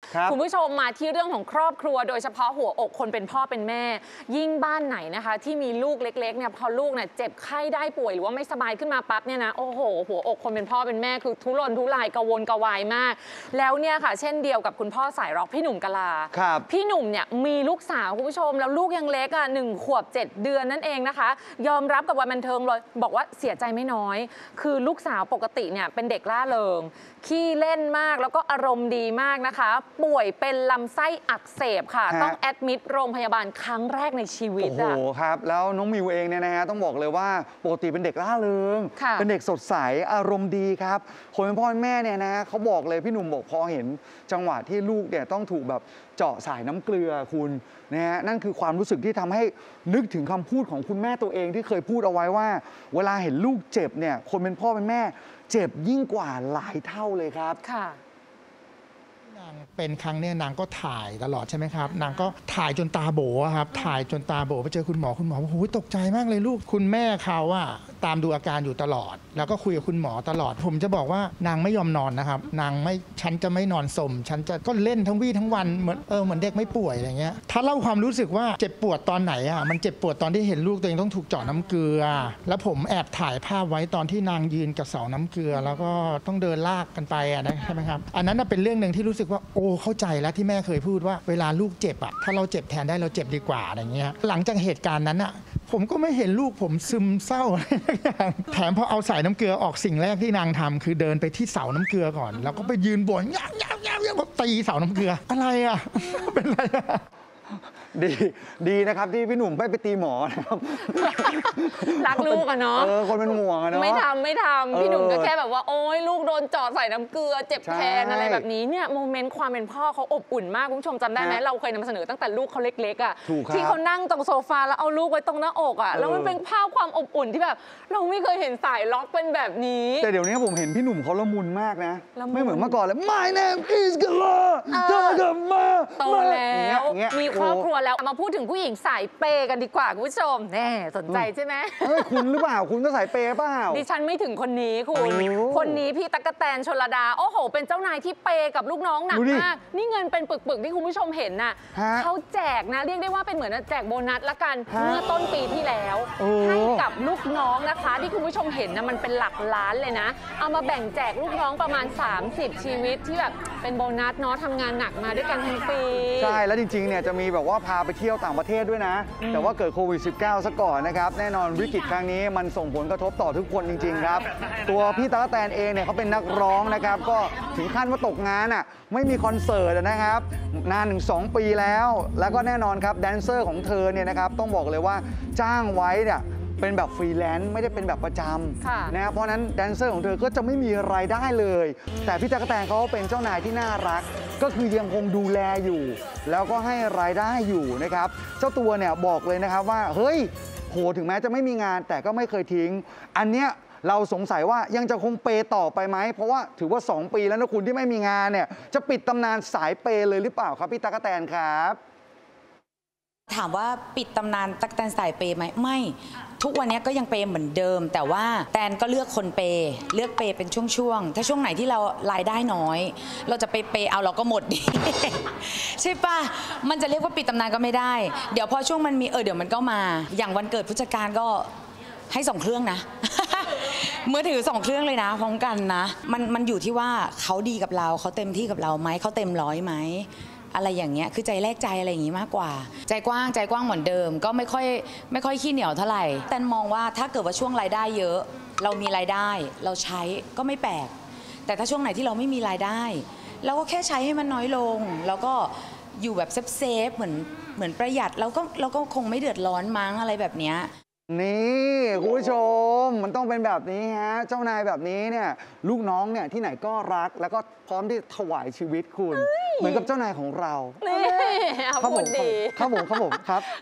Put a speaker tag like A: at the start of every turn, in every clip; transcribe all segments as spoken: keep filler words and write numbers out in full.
A: คุณผู้ชมมาที่เรื่องของครอบครัวโดยเฉพาะหัวอกคนเป็นพ่อเป็นแม่ยิ่งบ้านไหนนะคะที่มีลูกเล็กๆเนี่ยพอลูกเนี่ยเจ็บไข้ได้ป่วยหรือว่าไม่สบายขึ้นมาปั๊บเนี่ยนะโอ้โหหัวอกคนเป็นพ่อเป็นแม่คือทุรนทุรายกระวนกระวายมากแล้วเนี่ยค่ะเช่นเดียวกับคุณพ่อสายร็อกพี่หนุ่มกะลาพี่หนุ่มเนี่ยมีลูกสาวคุณผู้ชมแล้วลูกยังเล็กอ่ะหนึ่งขวบเจ็ดเดือนนั่นเองนะคะยอมรับกับวันบันเทิงเลยบอกว่าเสียใจไม่น้อยคือลูกสาวปกติเนี่ยเป็นเด็กล่าเริงขี้เล่นมากแล้วก็อารมณ์ดีมากนะคะป่วยเป็นลำไส้อักเสบค่ะต้องแอดมิดโรงพยาบาลครั้งแรกในชีวิตอ่ะ
B: โอ้โหครับแล้วน้องมิวเองเนี่ยนะฮะต้องบอกเลยว่าปกติเป็นเด็กล่าเริงเป็นเด็กสดใสอารมณ์ดีครับคนเป็นพ่อแม่เนี่ยนะเขาบอกเลยพี่หนุ่มบอกพอเห็นจังหวะที่ลูกเนี่ยต้องถูกแบบเจาะสายน้ำเกลือคุณนะฮะนั่นคือความรู้สึกที่ทำให้นึกถึงคำพูดของคุณแม่ตัวเองที่เคยพูดเอาไว้ว่าเวลาเห็นลูกเจ็บเนี่ยคนเป็นพ่อเป็นแม่เจ็บยิ่งกว่าหลายเท่าเลยครับ
A: ค่ะ
C: นางเป็นครั้งเนี่ยนางก็ถ่ายตลอดใช่ไหมครับนางก็ถ่ายจนตาโบครับถ่ายจนตาโบไปเจอคุณหมอคุณหมอบอกโอ้ยตกใจมากเลยลูกคุณแม่เขาอะตามดูอาการอยู่ตลอดแล้วก็คุยกับคุณหมอตลอดผมจะบอกว่านางไม่ยอมนอนนะครับนางไม่ฉันจะไม่นอนสมฉันจะก็เล่นทั้งวี่ทั้งวันเหมือนเออเหมือนเด็กไม่ป่วยอะไรเงี้ยถ้าเล่าความรู้สึกว่าเจ็บปวดตอนไหนอะมันเจ็บปวดตอนที่เห็นลูกตัวเองต้องถูกเจาะน้ำเกลือแล้วผมแอบถ่ายภาพไว้ตอนที่นางยืนกับเสาน้ำเกลือแล้วก็ต้องเดินลากกันไปอะนะใช่ไหมครับอันนั้นเป็นเรื่องหนึ่งที่รู้สึกว่าโอ้เข้าใจแล้วที่แม่เคยพูดว่าเวลาลูกเจ็บอะถ้าเราเจ็บแทนได้เราเจ็บดีกว่าอะไรเงี้ยหลังจากเหตุการณ์นั้นอะผมก็ไม่เห็นลูกผมซึมเศร้าอะไรอย่างแถมพอเอาสายน้ำเกลือออกสิ่งแรกที่นางทำคือเดินไปที่เสาน้ำเกลือก่อนแล้วก็ไปยืนบ่นยาวยาวยาวยาวตีเสาน้ำเกลืออะไรอ่ะเป็นไรอ่ะ
B: ดีดีนะครับที่พี่หนุ่มไม่ไปตีหมอนะครับ
A: รักลูกอะเนาะ
B: เออคนเป็นห่วงอะเนาะ
A: ไม่ทำไม่ทำพี่หนุ่มก็แค่แบบว่าโอ๊ยลูกโดนเจาะใส่น้ำเกลือเจ็บแทนอะไรแบบนี้เนี่ยโมเมนต์ความเป็นพ่อเขาอบอุ่นมากคุณผู้ชมจำได้ไหมเราเคยนำเสนอตั้งแต่ลูกเขาเล็กๆอ่ะที่เขานั่งตรงโซฟาแล้วเอาลูกไว้ตรงหน้าอกอ่ะแล้วมันเป็นภาพความอบอุ่นที่แบบเราไม่เคยเห็นสายล็อกเป็นแบบนี้
B: แต่เดี๋ยวนี้ผมเห็นพี่หนุ่มเขาละมุนมากนะไม่เหมือนเมื่อก่อนเลย My name is Gala เธอกับมา
A: โตแล้วมีครอบครัวแล้วมาพูดถึงผู้หญิงสายเปย์กันดีกว่าคุณผู้ชมแน่สนใจใช่ไหม
B: คุณหรือเปล่าคุณก็สายเปย์เปล่า
A: ดิฉันไม่ถึงคนนี้คุณคนนี้พี่ตั๊กแตนชลดาโอ้โหเป็นเจ้านายที่เปย์กับลูกน้องหนักมากนี่เงินเป็นปึกๆที่คุณผู้ชมเห็นน่ะเขาแจกนะเรียกได้ว่าเป็นเหมือนแจกโบนัสละกันเมื่อต้นปีที่แล้วให้กับลูกน้องนะคะที่คุณผู้ชมเห็นนะมันเป็นหลักล้านเลยนะเอามาแบ่งแจกลูกน้องประมาณสามสิบชีวิตที่แบบเป็นโบนัสเนาะทำงานหนักมาด้วยกันทั้งปี
B: ใช่แล้วจริงๆเนี่ยจะมีแบบว่าพาไปเที่ยวต่างประเทศด้วยนะแต่ว่าเกิดโควิด สิบเก้า ซะก่อนนะครับแน่นอนวิกฤตครั้งนี้มันส่งผลกระทบต่อทุกคนจริงๆครับตัวพี่ตั๊กแตนเองเนี่ยเขาเป็นนักร้องนะครับก็ถึงขั้นว่าตกงานอ่ะไม่มีคอนเสิร์ตนะครับนานถึงสองปีแล้วแล้วก็แน่นอนครับแดนเซอร์ของเธอเนี่ยนะครับต้องบอกเลยว่าจ้างไว้เนี่ยเป็นแบบฟรีแลนซ์ไม่ได้เป็นแบบประจำนะเพราะนั้นแดนเซอร์ของเธอก็จะไม่มีรายได้เลยแต่พี่ตั๊กแตนเขาเป็นเจ้านายที่น่ารักก็คือยังคงดูแลอยู่แล้วก็ให้รายได้อยู่นะครับเจ้าตัวเนี่ยบอกเลยนะครับว่าเฮ้ยโหถึงแม้จะไม่มีงานแต่ก็ไม่เคยทิ้งอันเนี้ยเราสงสัยว่ายังจะคงเปย์ต่อไปไหมเพราะว่าถือว่าสองปีแล้วนะคุณที่ไม่มีงานเนี่ยจะปิดตำนานสายเปย์เลยหรือเปล่าครับพี่ตั๊กแตนครับ
D: ถามว่าปิดตำนานตั๊กแตนสายเปย์ไหมไม่ทุกวันนี้ก็ยังเปย์เหมือนเดิมแต่ว่าแตนก็เลือกคนเปย์เลือกเปย์เป็นช่วงๆถ้าช่วงไหนที่เรารายได้น้อยเราจะไปเปย์เอาเราก็หมดดิใช่ปะมันจะเรียกว่าปิดตำนานก็ไม่ได้เดี๋ยวพอช่วงมันมีเออเดี๋ยวมันก็มาอย่างวันเกิดผู้จัดการก็ให้สองเครื่องนะ มือถือสองเครื่องเลยนะพร้อมกันนะมันมันอยู่ที่ว่าเขาดีกับเราเขาเต็มที่กับเราไหมเขาเต็มร้อยไหมอะไรอย่างเงี้ยคือใจแลกใจอะไรอย่างงี้มากกว่าใจกว้างใจกว้างเหมือนเดิมก็ไม่ค่อยไม่ค่อยขี้เหนียวเท่าไหร่แต่มองว่าถ้าเกิดว่าช่วงรายได้เยอะเรามีรายได้เราใช้ก็ไม่แปลกแต่ถ้าช่วงไหนที่เราไม่มีรายได้เราก็แค่ใช้ให้มันน้อยลงแล้วก็อยู่แบบเซฟๆเหมือนเหมือนประหยัดเราก็เราก็คงไม่เดือดร้อนมั้งอะไรแบบเนี้ย
B: นี่คุณผู้ชมมันต้องเป็นแบบนี้ฮะเจ้านายแบบนี้เนี่ยลูกน้องเนี่ยที่ไหนก็รักแล้วก็พร้อมที่ถวายชีวิตคุณเหมือนกับเจ้านายของเรา
A: นี่พูดดี
B: ครับผมครับผมครับผมครับ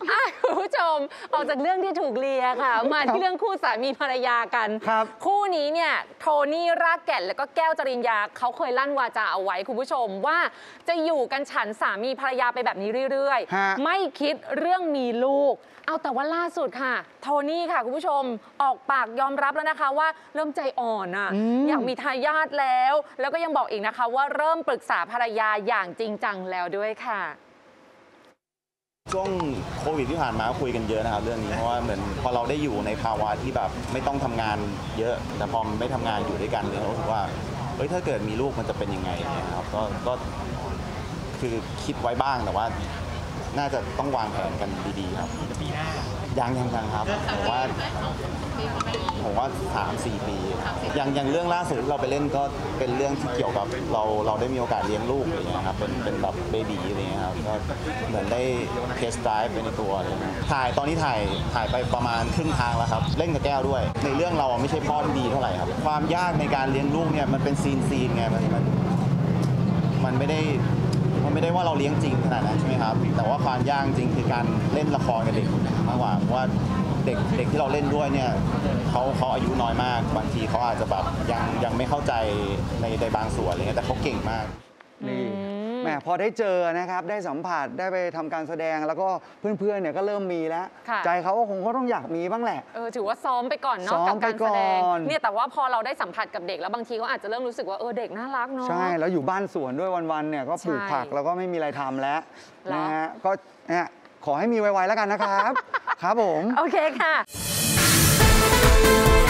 A: คุณผู้ชมออกจากเรื่องที่ถูกเลียค่ะ มาที่เรื่องคู่สามีภรรยากัน
B: ครับ
A: คู่นี้เนี่ยโทนี่รากแก่นแล้วก็แก้วจริญญาเขาเคยลั่นวาจาเอาไว้คุณผู้ชมว่าจะอยู่กันฉันสามีภรรยาไปแบบนี้เรื่อย
B: ฮะ
A: ๆ ไม่คิดเรื่องมีลูก เอาแต่ว่าล่าสุดค่ะ โทนี่ค่ะคุณผู้ชมออกปากยอมรับแล้วนะคะว่าเริ่มใจอ่อนอ่ะ
B: อืม
A: อยากมีทายาทแล้ว แล้วก็ยังบอกอีกนะคะว่าเริ่มปรึกษาภรรยาอย่างจริงจังแล้วด้วยค่ะ
E: ช่วงโควิดที่ผ่านมาก็คุยกันเยอะนะครับเรื่องนี้เพราะว่าเหมือนพอเราได้อยู่ในภาวะที่แบบไม่ต้องทำงานเยอะ แต่พอไม่ทำงานอยู่ด้วยกันเนี่ยเรารู้สึกว่าเฮ้ยถ้าเกิดมีลูกมันจะเป็นยังไงเนี่ยครับก็ก็คือคิดไว้บ้างแต่ว่าน่าจะต้องวางแผนกันดีๆครับปีหน้ายังยังยังครับผมว่าผมว่าสามสี่ปีอย่างอย่างเรื่องล่าสุดที่เราไปเล่นก็เป็นเรื่องที่เกี่ยวกับเราเราได้มีโอกาสเลี้ยงลูกอะไรเงี้ยครับเป็นเป็นแบบเบบีอะไรเงี้ยครับก็เหมือนได้เทสไดรฟ์ไปในตัวอะไรเงี้ยถ่ายตอนนี้ถ่ายถ่ายไปประมาณครึ่งทางแล้วครับเล่นกับแก้วด้วย ในเรื่องเราไม่ใช่พ่อที่ดีเท่าไหร่ครับความยากในการเลี้ยงลูกเนี่ยมันเป็นซีนซีนไงมันมันมันไม่ได้มันไม่ได้ว่าเราเลี้ยงจริงขนาดนั้นใช่ไหมครับแต่ว่าความยากจริงคือการเล่นละครกับเด็กมากกว่าเพราะว่าเด็กเด็กที่เราเล่นด้วยเนี่ยเขาเขาอายุน้อยมากบางทีเขาอาจจะแบบยังยังไม่เข้าใจในในบางส่วนอะไรเงี้ยแต่เขาเก่งมาก
B: นี่แหมพอได้เจอนะครับได้สัมผัสได้ไปทำการแสดงแล้วก็เพื่อนๆเนี่ยก็เริ่มมีแล้ว
A: ค่ะ
B: ใจเขาก็คงก็ต้องอยากมีบ้างแหละ
A: เออถือว่าซ้อมไปก่อนเนาะ
B: ซ้อม
A: กับการแสดง
B: ไปก่อน
A: เนี่ยแต่ว่าพอเราได้สัมผัสกับเด็กแล้วบางทีเขาอาจจะเริ่มรู้สึกว่าเออเด็กน่ารักเนาะ
B: ใช่ แล้วอยู่บ้านสวนด้วยวันๆเนี่ยก็ปลูก
A: ใช่
B: ผักแล้วก็ไม่มีอะไรทำแล้ว
A: เหรอ
B: นะฮะก็เนี่ยขอให้มีไวๆแล้วกันนะครับ ครับผม
A: โอเคค่ะ